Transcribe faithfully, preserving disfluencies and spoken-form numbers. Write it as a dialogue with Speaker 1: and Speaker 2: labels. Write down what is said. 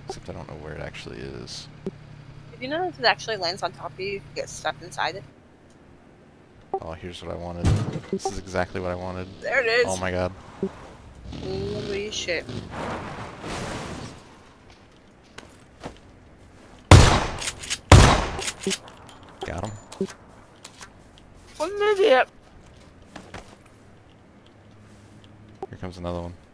Speaker 1: Except I don't know where it actually is.
Speaker 2: Did you know if it actually lands on top of you, you get stuck inside it?
Speaker 1: Oh, here's what I wanted. This is exactly what I wanted.
Speaker 2: There it is!
Speaker 1: Oh my god.
Speaker 2: Holy shit.
Speaker 1: Got him.
Speaker 2: What an idiot!
Speaker 1: Here comes another one.